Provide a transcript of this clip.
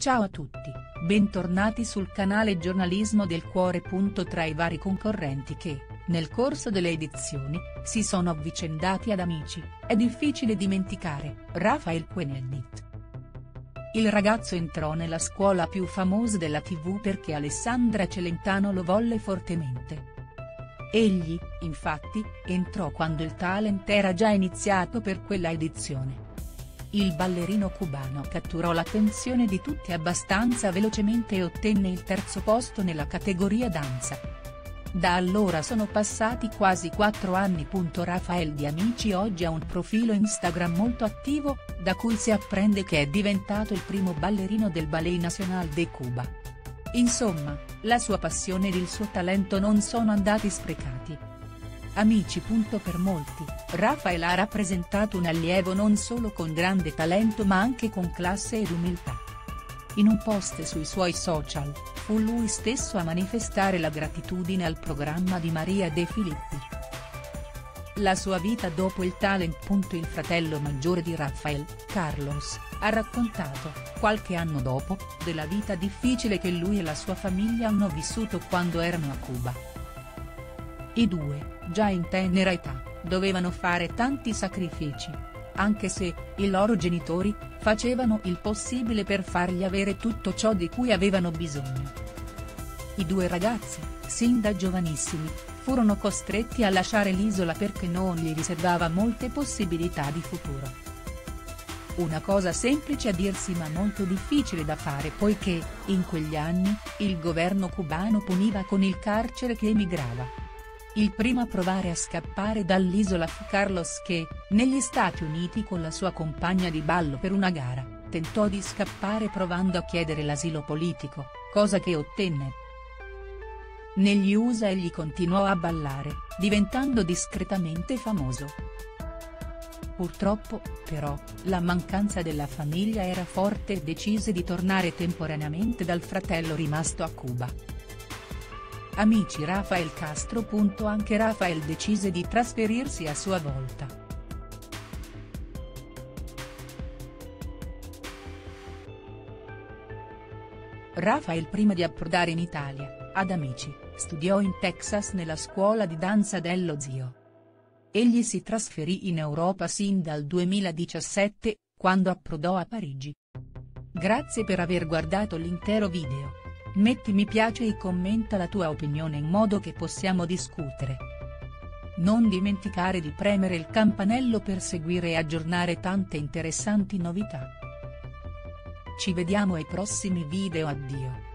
Ciao a tutti, bentornati sul canale Giornalismo del Cuore. Tra i vari concorrenti che, nel corso delle edizioni, si sono avvicendati ad Amici, è difficile dimenticare Rafael Pueneldit. Il ragazzo entrò nella scuola più famosa della TV perché Alessandra Celentano lo volle fortemente. Egli, infatti, entrò quando il talent era già iniziato per quella edizione. Il ballerino cubano catturò l'attenzione di tutti abbastanza velocemente e ottenne il terzo posto nella categoria danza. Da allora sono passati quasi 4 anni. Rafael di Amici oggi ha un profilo Instagram molto attivo, da cui si apprende che è diventato il primo ballerino del Ballet Nacional de Cuba. Insomma, la sua passione ed il suo talento non sono andati sprecati. Amici. Per molti, Rafael ha rappresentato un allievo non solo con grande talento ma anche con classe ed umiltà. In un post sui suoi social, fu lui stesso a manifestare la gratitudine al programma di Maria De Filippi. La sua vita dopo il talent. Il fratello maggiore di Rafael, Carlos, ha raccontato, qualche anno dopo, della vita difficile che lui e la sua famiglia hanno vissuto quando erano a Cuba. I due, già in tenera età, dovevano fare tanti sacrifici, anche se, i loro genitori, facevano il possibile per fargli avere tutto ciò di cui avevano bisogno. I due ragazzi, sin da giovanissimi, furono costretti a lasciare l'isola perché non gli riservava molte possibilità di futuro. Una cosa semplice a dirsi ma molto difficile da fare poiché, in quegli anni, il governo cubano puniva con il carcere chi emigrava. Il primo a provare a scappare dall'isola fu Carlos che, negli Stati Uniti con la sua compagna di ballo per una gara, tentò di scappare provando a chiedere l'asilo politico, cosa che ottenne. Negli USA egli continuò a ballare, diventando discretamente famoso. Purtroppo, però, la mancanza della famiglia era forte e decise di tornare temporaneamente dal fratello rimasto a Cuba. Amici. Rafael Castro. Anche Rafael decise di trasferirsi a sua volta. Rafael, prima di approdare in Italia, ad Amici, studiò in Texas nella scuola di danza dello zio. Egli si trasferì in Europa sin dal 2017, quando approdò a Parigi. Grazie per aver guardato l'intero video. Metti mi piace e commenta la tua opinione in modo che possiamo discutere. Non dimenticare di premere il campanello per seguire e aggiornare tante interessanti novità. Ci vediamo ai prossimi video. Addio.